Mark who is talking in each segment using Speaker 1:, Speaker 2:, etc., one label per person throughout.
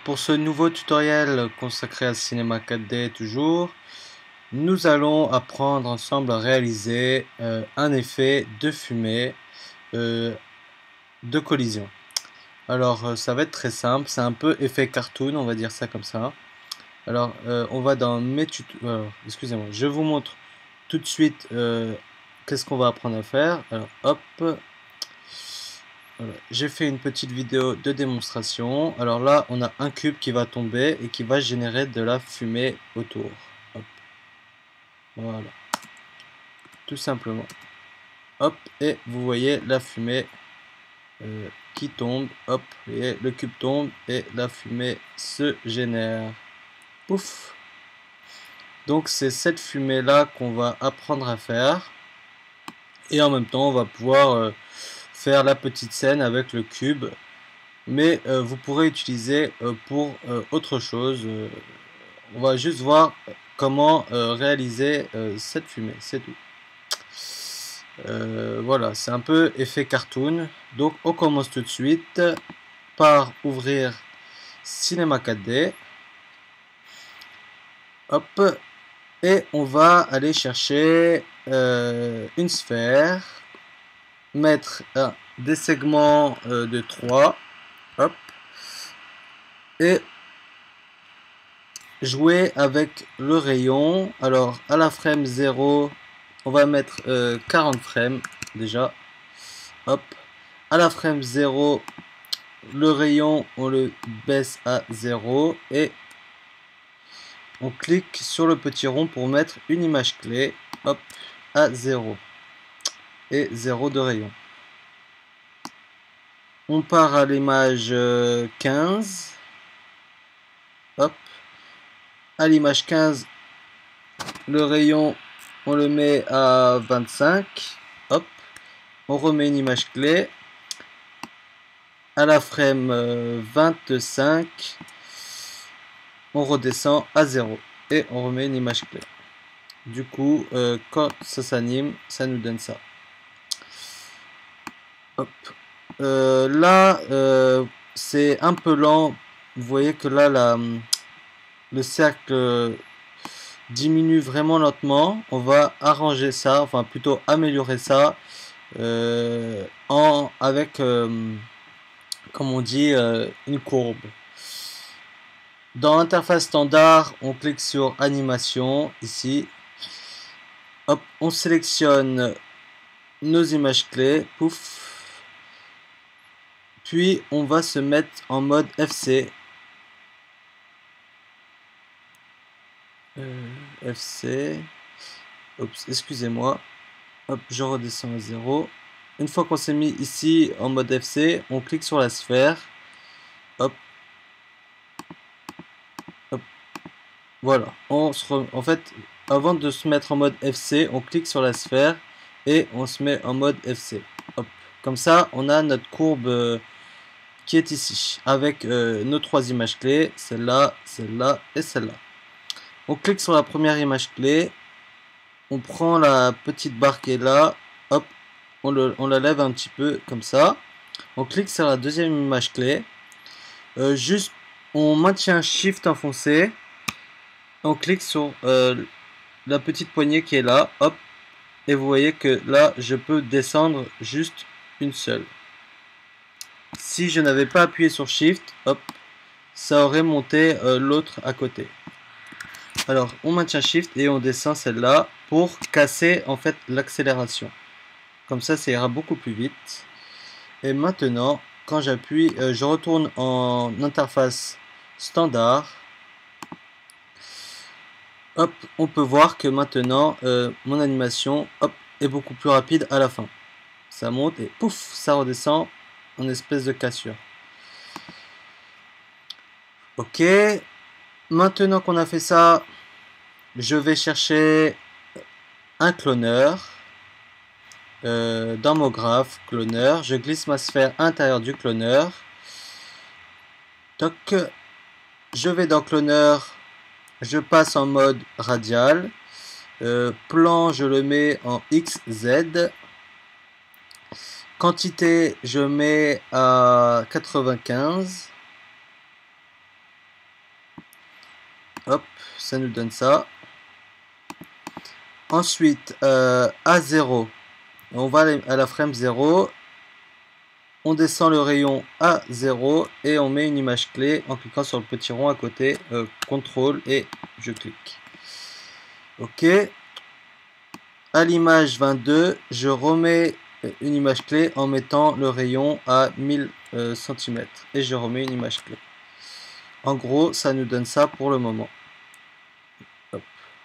Speaker 1: Pour ce nouveau tutoriel consacré à Cinema 4D toujours, nous allons apprendre ensemble à réaliser un effet de fumée de collision. Alors ça va être très simple, c'est un peu effet cartoon, on va dire ça comme ça. Alors on va dans mes tutos, excusez-moi, je vous montre tout de suite qu'est-ce qu'on va apprendre à faire. Alors hop, voilà. J'ai fait une petite vidéo de démonstration. Alors là, on a un cube qui va tomber et qui va générer de la fumée autour. Hop. Voilà. Tout simplement. Hop. Et vous voyez la fumée qui tombe. Hop. Et le cube tombe et la fumée se génère. Pouf. Donc c'est cette fumée là qu'on va apprendre à faire. Et en même temps, on va pouvoir faire la petite scène avec le cube. Mais vous pourrez utiliser pour autre chose. On va juste voir comment réaliser cette fumée, c'est tout. Voilà, c'est un peu effet cartoon. Donc on commence tout de suite par ouvrir Cinema 4D. Hop, et on va aller chercher une sphère, mettre des segments de 3. Hop, et jouer avec le rayon. Alors à la frame 0 on va mettre 40 frames déjà. Hop, à la frame 0 le rayon on le baisse à 0 et on clique sur le petit rond pour mettre une image clé. Hop, à 0 et 0 de rayon. On part à l'image 15. Hop, à l'image 15 le rayon on le met à 25. Hop, on remet une image clé. À la frame 25 on redescend à 0 et on remet une image clé. Du coup quand ça s'anime ça nous donne ça. Hop. Là c'est un peu lent, vous voyez que là le cercle diminue vraiment lentement. On va arranger ça, enfin plutôt améliorer ça avec comme on dit une courbe. Dans l'interface standard on clique sur animation ici. Hop, on sélectionne nos images clés, pouf, puis on va se mettre en mode FC. FC, oups, excusez-moi. Hop, je redescends à 0. Une fois qu'on s'est mis ici en mode FC, on clique sur la sphère. Hop. Hop. Voilà. En fait, avant de se mettre en mode FC, on clique sur la sphère et on se met en mode FC. Hop. Comme ça, on a notre courbe qui est ici, avec nos trois images clés, celle-là, celle-là et celle-là. On clique sur la première image clé, on prend la petite barre qui est là, hop, on la lève un petit peu comme ça. On clique sur la deuxième image clé, juste on maintient Shift enfoncé, on clique sur la petite poignée qui est là, hop, et vous voyez que là je peux descendre juste une seule. Si je n'avais pas appuyé sur Shift, hop, ça aurait monté l'autre à côté. Alors on maintient Shift et on descend celle-là pour casser en fait l'accélération. Comme ça ira beaucoup plus vite. Et maintenant quand j'appuie, je retourne en interface standard. Hop, on peut voir que maintenant mon animation hop, est beaucoup plus rapide à la fin. Ça monte et pouf, ça redescend en espèce de cassure. Ok, maintenant qu'on a fait ça, je vais chercher un cloneur. Dans mon graphe cloneur, je glisse ma sphère à l'intérieur du cloneur. Toc, je vais dans cloneur, je passe en mode radial. Plan, je le mets en XZ. Quantité, je mets à 95. Hop, ça nous donne ça. Ensuite, à 0, on va à la frame 0. On descend le rayon à 0 et on met une image clé en cliquant sur le petit rond à côté, CTRL et je clique. Ok. À l'image 22, je remets une image clé en mettant le rayon à 1000 cm et je remets une image clé. En gros, ça nous donne ça pour le moment. Hop.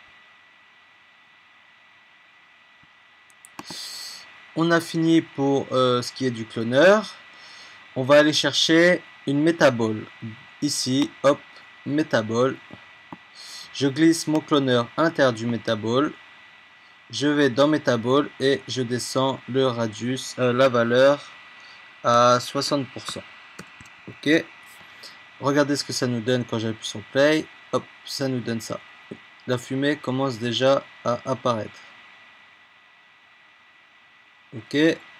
Speaker 1: On a fini pour ce qui est du cloneur. On va aller chercher une métaball. Ici, hop, métaball. Je glisse mon cloneur à l'intérieur du métaball. Je vais dans métaball et je descends le radius, la valeur à 60%. Ok. Regardez ce que ça nous donne quand j'appuie sur play. Hop, ça nous donne ça. La fumée commence déjà à apparaître. Ok.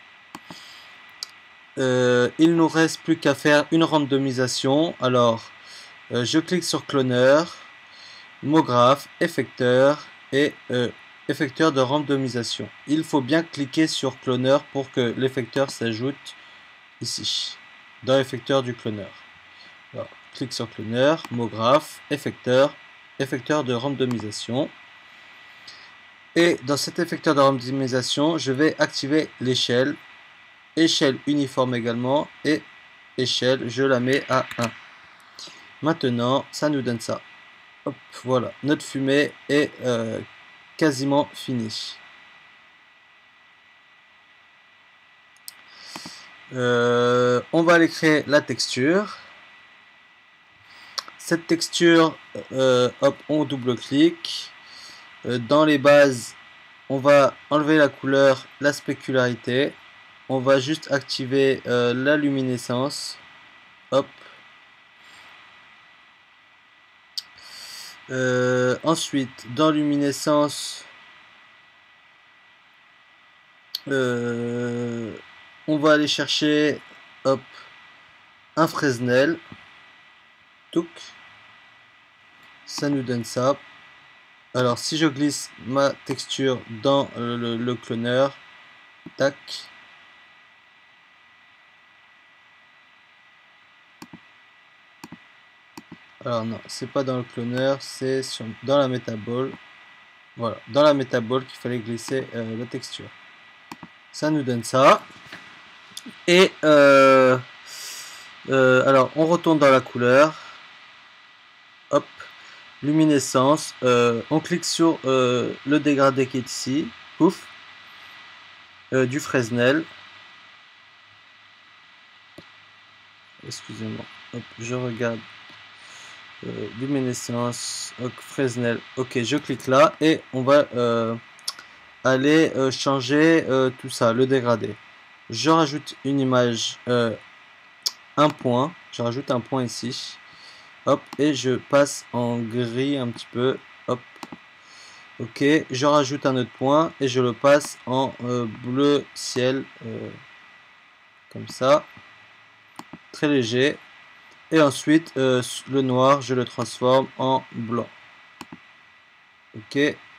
Speaker 1: Il nous reste plus qu'à faire une randomisation. Alors, je clique sur cloneur, mot graphe, effecteur et effecteur de randomisation. Il faut bien cliquer sur cloneur pour que l'effecteur s'ajoute ici, dans l'effecteur du cloneur. Alors, clique sur cloneur, mot graphe, effecteur, effecteur de randomisation. Et dans cet effecteur de randomisation, je vais activer l'échelle. Échelle uniforme également et échelle, je la mets à 1. Maintenant, ça nous donne ça. Hop, voilà, notre fumée est quasiment finie. On va aller créer la texture. Cette texture, hop, on double-clique. Dans les bases, on va enlever la couleur, la spécularité. On va juste activer la luminescence. Hop. Ensuite, dans luminescence, on va aller chercher, hop, un Fresnel. Touc. Ça nous donne ça. Alors, si je glisse ma texture dans le cloneur, tac. Alors non, c'est pas dans le cloneur, c'est dans la métaball. Voilà, dans la métaball qu'il fallait glisser la texture. Ça nous donne ça. Et alors, on retourne dans la couleur. Hop, luminescence. On clique sur le dégradé qui est ici. Pouf. Du Fresnel. Excusez-moi. Hop, je regarde. Luminescence, Fresnel. Ok, je clique là et on va aller changer tout ça, le dégradé. Je rajoute une image, un point. Je rajoute un point ici. Hop, et je passe en gris un petit peu. Hop. Ok, je rajoute un autre point et je le passe en bleu ciel. Comme ça. Très léger. Et ensuite, le noir, je le transforme en blanc. Ok.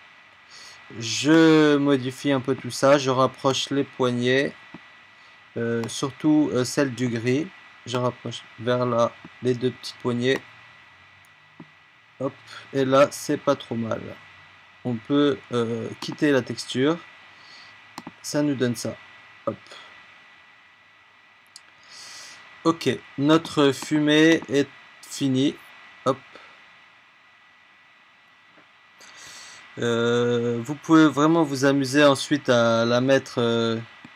Speaker 1: Je modifie un peu tout ça. Je rapproche les poignées. Surtout celle du gris. Je rapproche vers là les deux petites poignées. Hop. Et là, c'est pas trop mal. On peut quitter la texture. Ça nous donne ça. Hop. Ok, notre fumée est finie. Hop. Vous pouvez vraiment vous amuser ensuite à la mettre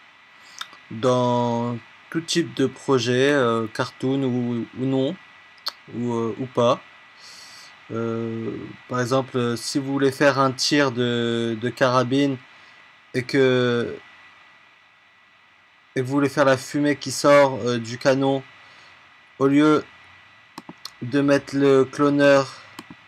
Speaker 1: dans tout type de projet, cartoon ou non, ou pas. Par exemple, si vous voulez faire un tir de carabine et que vous voulez faire la fumée qui sort du canon, au lieu de mettre le cloneur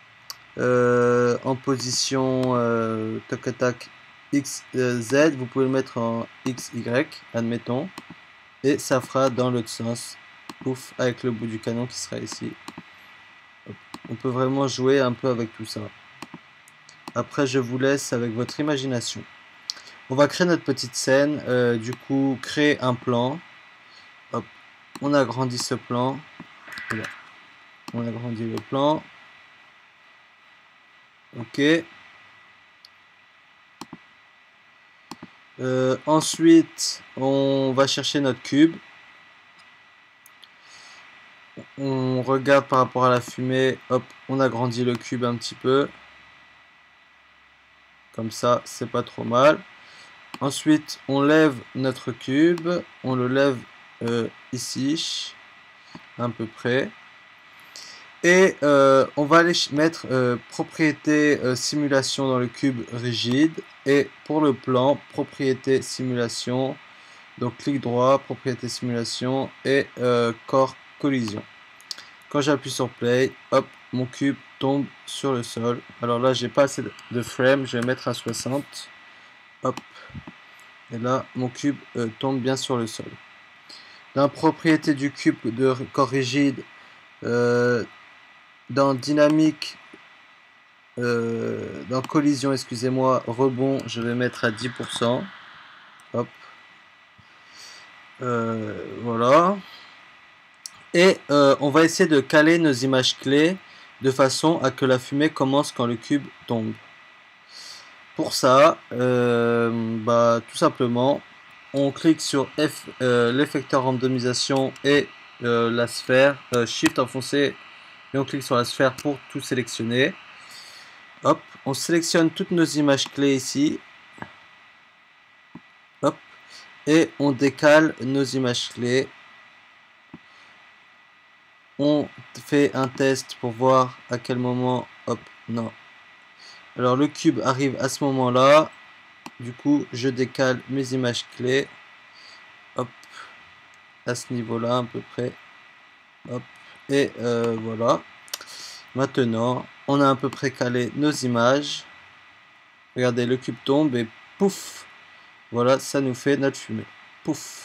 Speaker 1: en position tac tac X Z, vous pouvez le mettre en XY, admettons, et ça fera dans l'autre sens, pouf, avec le bout du canon qui sera ici. Hop. On peut vraiment jouer un peu avec tout ça. Après, je vous laisse avec votre imagination. On va créer notre petite scène. Du coup, créer un plan. Hop, on agrandit ce plan. Voilà. On agrandit le plan. Ok. Ensuite, on va chercher notre cube. On regarde par rapport à la fumée. Hop, on agrandit le cube un petit peu. Comme ça, c'est pas trop mal. Ensuite, on lève notre cube. On le lève ici, à peu près. Et on va aller mettre propriété simulation dans le cube rigide. Et pour le plan, propriété simulation. Donc clic droit, propriété simulation et corps collision. Quand j'appuie sur play, hop, mon cube tombe sur le sol. Alors là, j'ai pas assez de frame, je vais mettre à 60. Hop. Et là, mon cube tombe bien sur le sol. Dans la propriété du cube de corps rigide, dans dynamique, dans collision, excusez-moi, rebond, je vais mettre à 10%. Hop. Voilà. Et on va essayer de caler nos images clés de façon à que la fumée commence quand le cube tombe. Pour ça, tout simplement, on clique sur l'effecteur randomisation et la sphère, Shift enfoncé, et on clique sur la sphère pour tout sélectionner. Hop, on sélectionne toutes nos images clés ici. Hop, et on décale nos images clés. On fait un test pour voir à quel moment, hop, non. Alors le cube arrive à ce moment-là. Du coup, je décale mes images clés. Hop, à ce niveau-là à peu près. Hop, et voilà. Maintenant, on a à peu près calé nos images. Regardez, le cube tombe et pouf. Voilà, ça nous fait notre fumée. Pouf.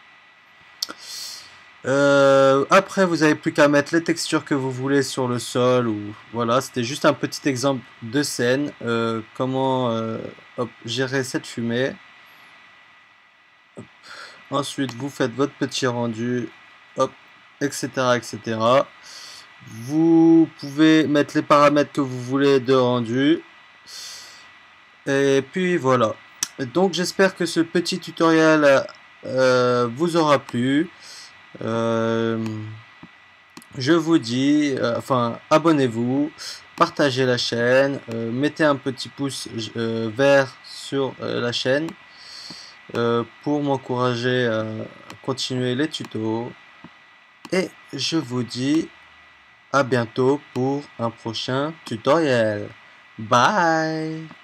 Speaker 1: Après, vous avez plus qu'à mettre les textures que vous voulez sur le sol ou voilà. C'était juste un petit exemple de scène. Comment hop, gérer cette fumée. Hop. Ensuite, vous faites votre petit rendu, hop, etc., etc. Vous pouvez mettre les paramètres que vous voulez de rendu. Et puis voilà. Donc, j'espère que ce petit tutoriel vous aura plu. Je vous dis, abonnez-vous, partagez la chaîne, mettez un petit pouce vert sur la chaîne pour m'encourager à continuer les tutos. Et je vous dis à bientôt pour un prochain tutoriel. Bye!